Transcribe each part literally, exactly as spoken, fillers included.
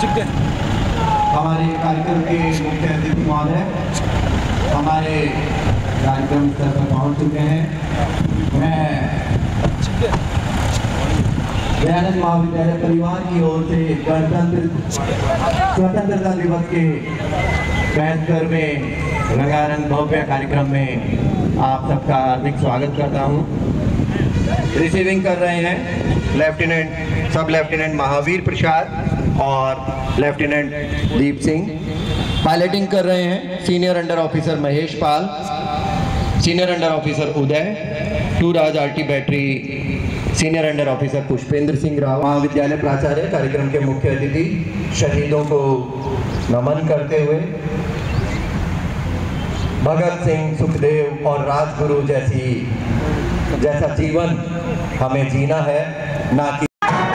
हमारे कार्यक्रम के मुख्य अतिथि महोदय हमारे कार्यक्रम स्तर पर पहुँच चुके हैं। मैं दयानंद महाविद्यालय परिवार की ओर से गणतंत्र स्वतंत्रता दिवस के बैठकर में रंगारंग भव्य कार्यक्रम में आप सबका हार्दिक स्वागत करता हूं। रिसीविंग कर रहे हैं लेफ्टिनेंट सब लेफ्टिनेंट महावीर प्रसाद और लेफ्टिनेंट दीप सिंह। पायलटिंग कर रहे हैं senior under officer Mahesh Pal, senior under officer Uday, two Raj RT battery senior under officer Pushpendra Singh Rao. महाविद्यालय प्राचार्य कार्यक्रम के मुख्य अतिथि शहीदों को नमन करते हुए भगत सिंह, सुखदेव और राजगुरु जैसी जैसा जीवन हमें जीना है, ना कि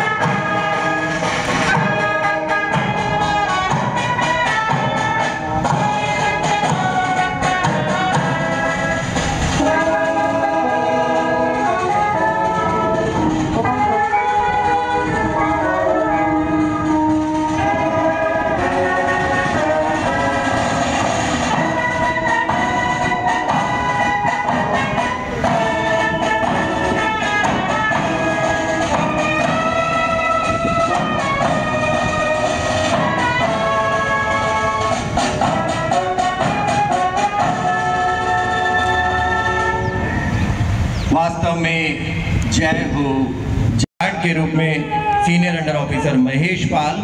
वास्तव में जय हो जाट के रूप में senior under officer Mahesh Pal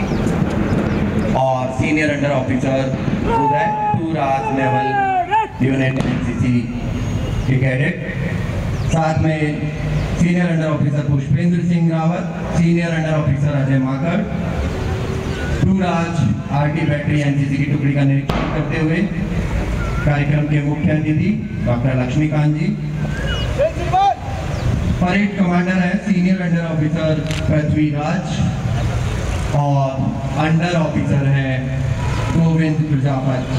और senior under officer Uday, two Raj naval unit NCC के कैडेट, साथ में senior under officer Pushpendra Singh Rawat, senior under officer Ajay Makad, two Raj RT battery NCC की टुकड़ी का निरीक्षण करते हुए कार्यक्रम के मुख्य अतिथि doctor Laxmikant ji. Parade commander है सीनियर अंडर ऑफिसर पृथ्वीराज और अंडर ऑफिसर है गोविंद प्रजापति।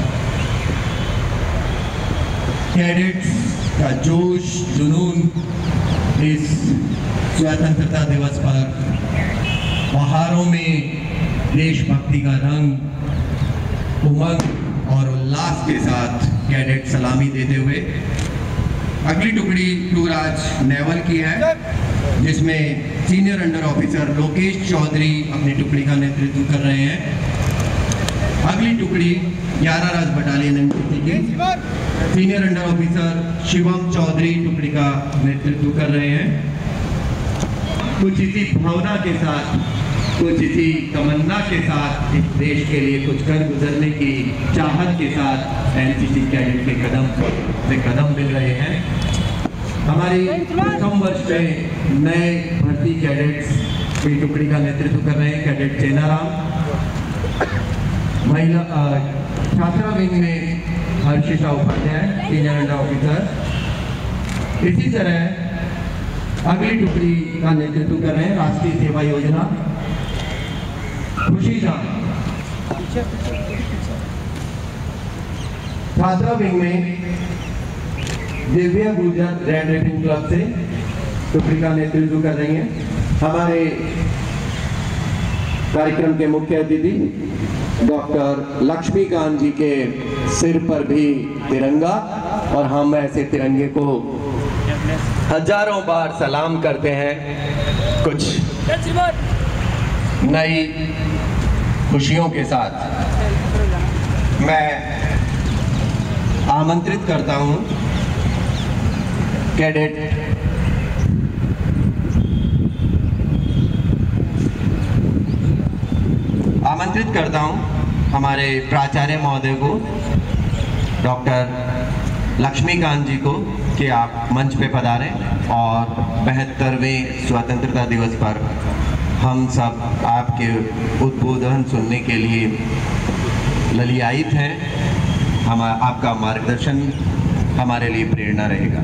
कैडेट्स का जोश जुनून इस स्वतंत्रता दिवस पर बहारों में देशभक्ति का रंग, उमंग और उल्लास के साथ कैडेट सलामी देते हुए अगली टुकड़ी टू राज नेवल की है, जिसमें senior under officer Lokesh Chaudhary अपनी टुकड़ी का नेतृत्व कर रहे हैं। अगली टुकड़ी ग्यारह राज बटालियन एनसीसी की senior under officer Shivam Chaudhary टुकड़ी का नेतृत्व कर रहे हैं। कुछ इसी भावना के साथ, कुछ इसी तमन्ना के साथ इस देश के लिए कुछ कर गुजरने की चाहत के साथ एनसीसी कैडेट के कदम से कदम मिल रहे हैं। हमारी प्रथम वर्ष में नए भर्ती कैडेट्स की टुकड़ी का नेतृत्व कर रहे हैं कैडेट चेनाराम। महिला छात्रा विंग में Harshita Upadhyay senior under officer. इसी तरह अगली टुकड़ी का नेतृत्व कर रहे हैं राष्ट्रीय सेवा योजना खुशी जान। छात्रा विंग में Divya Gurjar red riding club से टुकड़ी का नेतृत्व कर रही हैं। हमारे कार्यक्रम के मुख्य अतिथि डॉक्टर लक्ष्मीकांत जी के सिर पर भी तिरंगा, और हम ऐसे तिरंगे को हजारों बार सलाम करते हैं कुछ नई खुशियों के साथ। मैं आमंत्रित करता हूं कैडेट आमंत्रित करता हूं हमारे प्राचार्य महोदय को, डॉक्टर लक्ष्मीकांत जी को, कि आप मंच पे पधारें और बहत्तरवें स्वतंत्रता दिवस पर हम सब आपके उद्बोधन सुनने के लिए ललियायित हैं। हम आपका मार्गदर्शन हमारे लिए प्रेरणा रहेगा।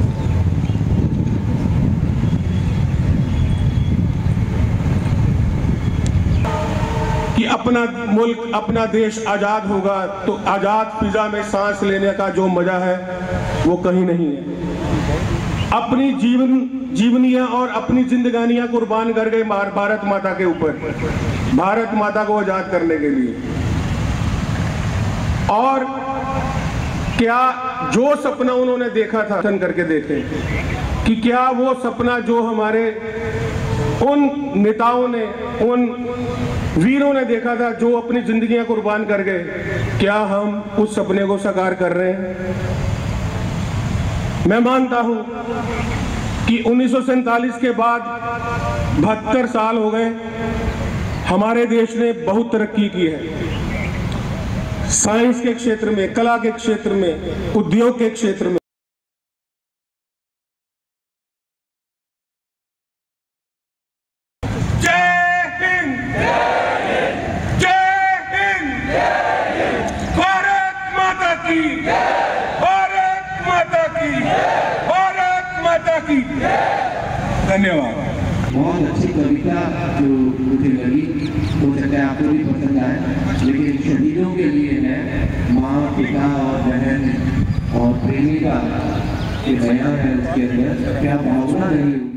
कि अपना मुल्क, अपना देश आज़ाद होगा तो आज़ाद फिजा में सांस लेने का जो मजा है वो कहीं नहीं है। अपनी जीवन जीवनियां और अपनी जिंदगानियां कुर्बान कर गए भारत माता के ऊपर, भारत माता को आजाद करने के लिए। और क्या जो सपना उन्होंने देखा था करके देखे कि क्या वो सपना जो हमारे उन नेताओं ने, उन वीरों ने देखा था जो अपनी जिंदगियां कुर्बान कर गए, क्या हम उस सपने को साकार कर रहे हैं? मैं मानता हूं कि उन्नीस सौ सैंतालीस के बाद बहत्तर साल हो गए, हमारे देश ने बहुत तरक्की की है। साइंस के क्षेत्र में, कला के क्षेत्र में, उद्योग के क्षेत्र में। जय हिंद, जय हिंद, भारत माता की, भारत माता की, भारत माता की। धन्यवाद। बहुत अच्छी कविता जो मुझे लगी, हो सकता है आपको भी पसंद आए, लेकिन शहीदों के लिए है, माँ, पिता और बहन और प्रेमिका के बयान है उसके अंदर, क्या भावना रही